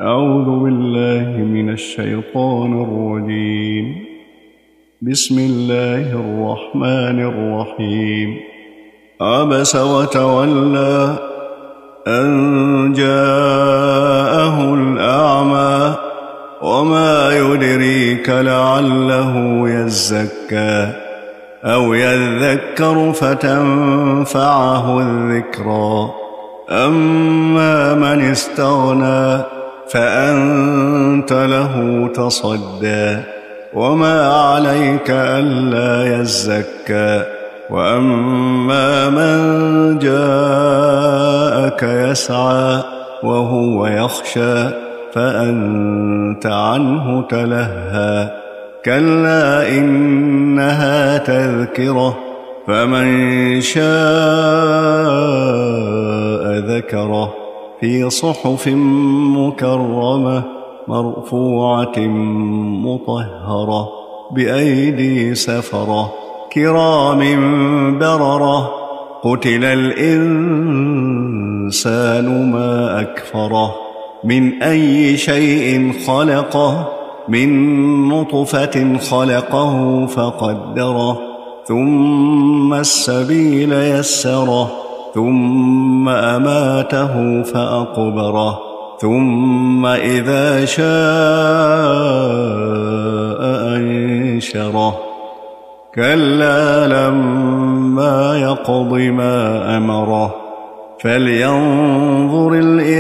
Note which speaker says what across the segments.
Speaker 1: أعوذ بالله من الشيطان الرجيم. بسم الله الرحمن الرحيم. عبس وتولى أن جاءه الأعمى وما يدريك لعله يزكى أو يذكر فتنفعه الذكرى. أما من استغنى فأنت له تصدى وما عليك ألا يزكى. وأما من جاءك يسعى وهو يخشى فأنت عنه تلهى. كلا إنها تذكرة فمن شاء ذكره في صحف مكرمة مرفوعة مطهرة بأيدي سفرة كرام بررة. قتل الإنسان ما أكفره من أي شيء خلقه من نطفة خلقه فقدره ثم السبيل يسره ثم أماته فأقبره ثم إذا شاء أنشره. كلا لما يقض ما أمره فلينظر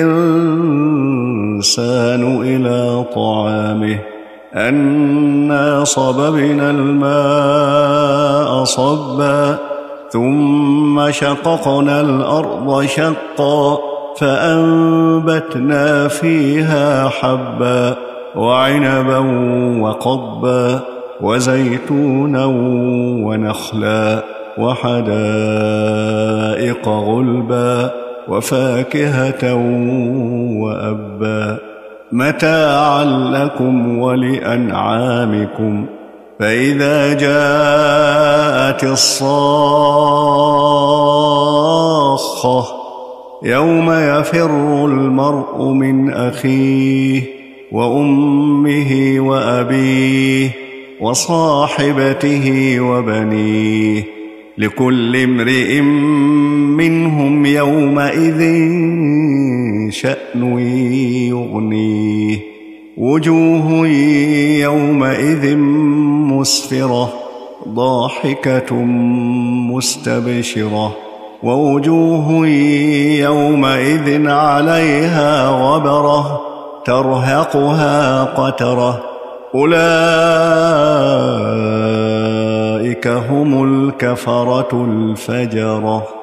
Speaker 1: الإنسان إلى طعامه أنا صببنا الماء صبا ثم شققنا الأرض شقا فأنبتنا فيها حبا وعنبا وقضبا وزيتونا ونخلا وحدائق غلبا وفاكهة وأبا متاعا لكم ولأنعامكم. فإذا جاءت الصاخة يوم يفر المرء من أخيه وأمه وأبيه وصاحبته وبنيه لكل امرئ منهم يومئذ شأن يغنيه. وجوه يومئذ مسفرة ضاحكة مستبشرة ووجوه يومئذ عليها غبرة ترهقها قترة. أولئك هم الكفرة الفجرة.